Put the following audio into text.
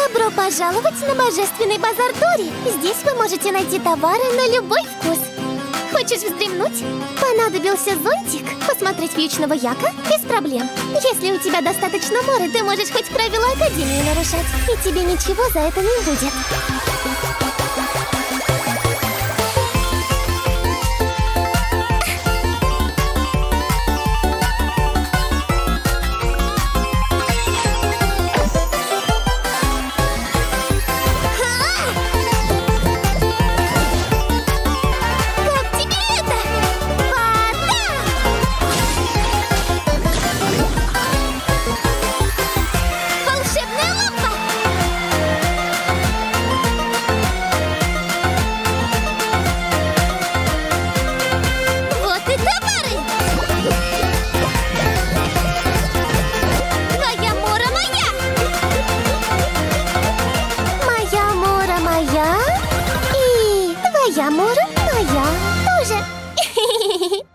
Добро пожаловать на Божественный базар Дори. Здесь вы можете найти товары на любой вкус. Хочешь вздремнуть? Понадобился зонтик? Посмотреть вьючного яка? Без проблем. Если у тебя достаточно моря, ты можешь хоть правила Академии нарушать. И тебе ничего за это не будет. Моя Мора, моя тоже.